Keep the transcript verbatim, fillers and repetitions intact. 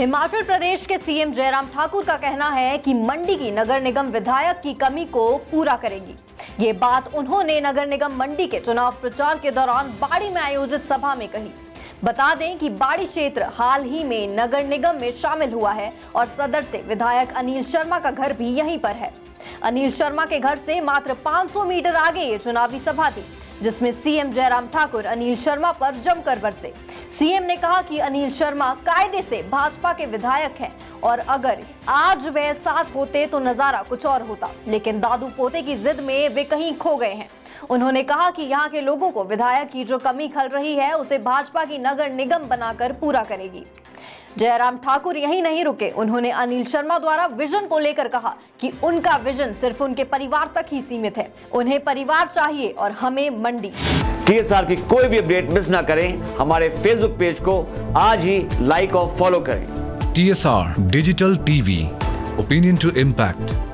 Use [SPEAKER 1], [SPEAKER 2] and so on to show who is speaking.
[SPEAKER 1] हिमाचल प्रदेश के सीएम जयराम ठाकुर का कहना है कि मंडी की नगर निगम विधायक की कमी को पूरा करेगी। ये बात उन्होंने नगर निगम मंडी के चुनाव प्रचार के दौरान बाड़ी में आयोजित सभा में कही। बता दें कि बाड़ी क्षेत्र हाल ही में नगर निगम में शामिल हुआ है और सदर से विधायक अनिल शर्मा का घर भी यहीं पर है। अनिल शर्मा के घर से मात्र पाँच सौ मीटर आगे ये चुनावी सभा थी, जिसमें सीएम जयराम ठाकुर अनिल शर्मा पर जमकर बरसे। सीएम ने कहा कि अनिल शर्मा कायदे से भाजपा के विधायक हैं और अगर आज वह साथ होते तो नजारा कुछ और होता, लेकिन दादू पोते की जिद में वे कहीं खो गए हैं। उन्होंने कहा कि यहाँ के लोगों को विधायक की जो कमी खल रही है उसे भाजपा की नगर निगम बनाकर पूरा करेगी। जयराम ठाकुर यहीं नहीं रुके, उन्होंने अनिल शर्मा द्वारा विजन को लेकर कहा कि उनका विजन सिर्फ उनके परिवार तक ही सीमित है, उन्हें परिवार चाहिए और हमें मंडी।
[SPEAKER 2] टीएसआर की कोई भी अपडेट मिस ना करें, हमारे फेसबुक पेज को आज ही लाइक और फॉलो करें।
[SPEAKER 3] TSR digital TV, opinion to impact.